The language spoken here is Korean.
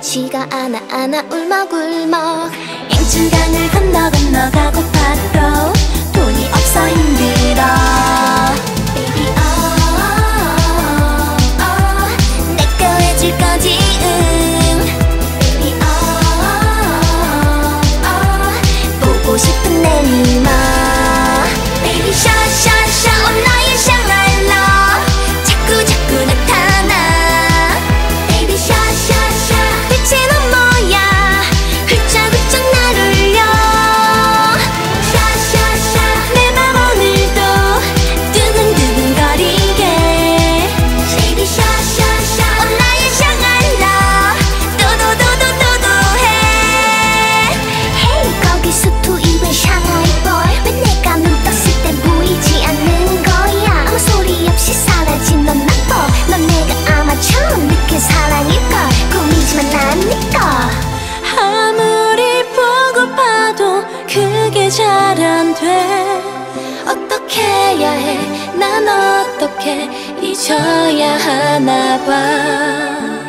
예민치가 않아 울먹울먹 앵춘강을 건너가고파도 돈이 없어 힘들어 Baby 내거 해줄 거지 Baby 보고 싶은 내 미모 Baby 샤샤샤 나의 샹알러 자꾸 나타나 Baby 샤샤샤 대체 넌 뭐야 훌쩍훌쩍 날 울려 샤샤샤 내 맘 오늘도 두근두근거리게 Baby 샤샤샤 나의 샹알러 또도해 Hey 거기서 또 이wen 샹하이 boy 왜 내가 눈 떴을 땐 보이지 않는 거야 아무 소리 없이 사라진 넌 나빠 넌 내가 아마 처음 느낀 사랑일걸 꿈이지만 난 네거 아무리 보고파도 그게 잘 안 돼 어떻게 해야 해 난 어떻게 잊어야 하나 봐